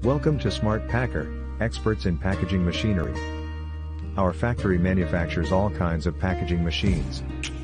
Welcome to Smart Packer, experts in packaging machinery. Our factory manufactures all kinds of packaging machines.